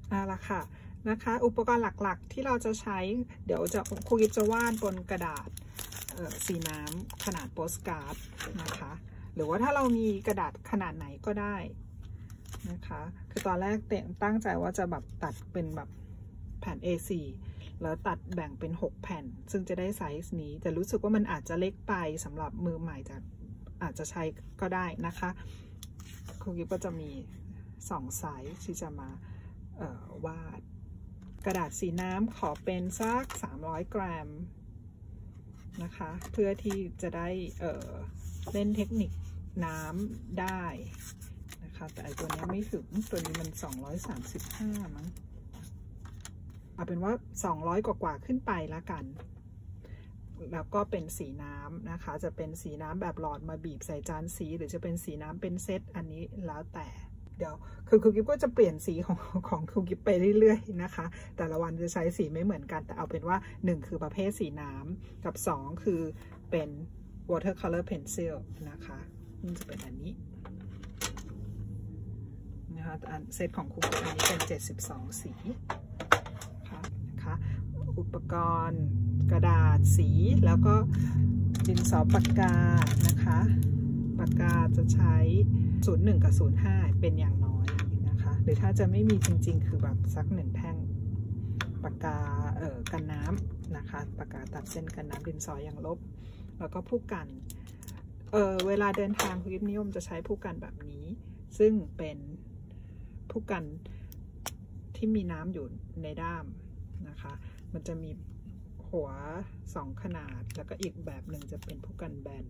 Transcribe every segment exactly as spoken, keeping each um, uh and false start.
อ่าละค่ะนะคะอุปกรณ์หลักๆที่เราจะใช้เดี๋ยวจะครูกิฟจะวาดบนกระดาษสีน้ำขนาดโปสการ์ดนะคะหรือว่าถ้าเรามีกระดาษขนาดไหนก็ได้นะคะคือตอนแรกเต็มตั้งใจว่าจะแบบตัดเป็นแบบแผ่น เอ โฟร์ แล้วตัดแบ่งเป็นหกแผ่นซึ่งจะได้ไซส์นี้แต่รู้สึกว่ามันอาจจะเล็กไปสำหรับมือใหม่จะอาจจะใช้ก็ได้นะคะครูกิฟก็จะมีสองไซส์ที่จะมาวาดกระดาษสีน้ำขอเป็นสักสามร้อยกรัมนะคะเพื่อที่จะได้เอ่อเล่นเทคนิคน้ำได้นะคะแต่ไอตัวนี้ไม่ถึงตัวนี้มันสองร้อยสามสิบห้ามั้งเอาเป็นว่าสองร้อยกว่าๆขึ้นไปละกันแล้วก็เป็นสีน้ำนะคะจะเป็นสีน้ำแบบหลอดมาบีบใส่จานสีหรือจะเป็นสีน้ำเป็นเซตอันนี้แล้วแต่เดี๋ยวคือครูกิฟก็จะเปลี่ยนสีของของครูกิฟไปเรื่อยๆนะคะแต่ละวันจะใช้สีไม่เหมือนกันแต่เอาเป็นว่าหนึ่งคือประเภทสีน้ำกับสองคือเป็น watercolor pencil นะคะนี่จะเป็นอันนี้นะคะอันเซตของครูอันนี้เป็นเจ็ดสิบสองสีนะคะอุปกรณ์กระดาษสีแล้วก็ดินสอปากกานะคะปากกาจะใช้ศูนย์หนึ่งกับศูนย์ห้าเป็นอย่างน้อยนะคะหรือถ้าจะไม่มีจริงๆคือแบบสักหนึ่งแท่งปากกาเอ่อกันน้ำนะคะปากกาตัดเส้นกันน้ำดินสออย่างลบแล้วก็ผู้กันเออเวลาเดินทางครูนิยมจะใช้ผู้กันแบบนี้ซึ่งเป็นผู้กันที่มีน้ำอยู่ในด้ามนะคะมันจะมีหัวสองขนาดแล้วก็อีกแบบหนึ่งจะเป็นผู้กันแบน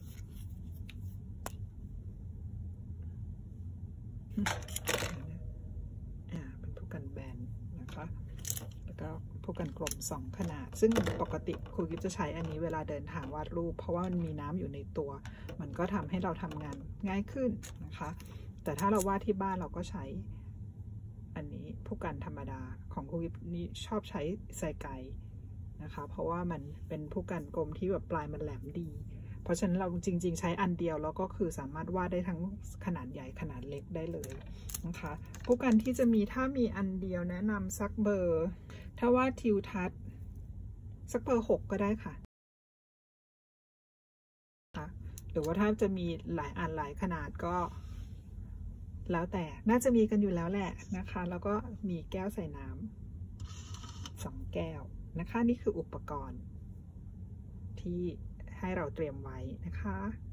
อ่าเป็นผู้กันแบนนะคะแล้วก็ผู้กันกลมสองขนาดซึ่งปกติครูกิฟจะใช้อันนี้เวลาเดินทางวาดรูปเพราะว่ามันมีน้ำอยู่ในตัวมันก็ทำให้เราทำงานง่ายขึ้นนะคะแต่ถ้าเราวาดที่บ้านเราก็ใช้อันนี้ผู้กันธรรมดาของครูกิฟนี่ชอบใช้ไซไกนะคะเพราะว่ามันเป็นผู้กันกลมที่แบบปลายมันแหลมดีเพราะฉะนั้นเราจริงๆใช้อันเดียวแล้วก็คือสามารถวาดได้ทั้งขนาดใหญ่ขนาดเล็กได้เลยนะคะผู้กันที่จะมีถ้ามีอันเดียวแนะนำสักเบอร์ถ้าวาดทิวทัศน์สักเบอร์หกก็ได้ค่ะหรือว่าถ้าจะมีหลายอันหลายขนาดก็แล้วแต่น่าจะมีกันอยู่แล้วแหละนะคะแล้วก็มีแก้วใส่น้ำสองแก้วนะคะนี่คืออุปกรณ์ที่ให้เราเตรียมไว้นะคะ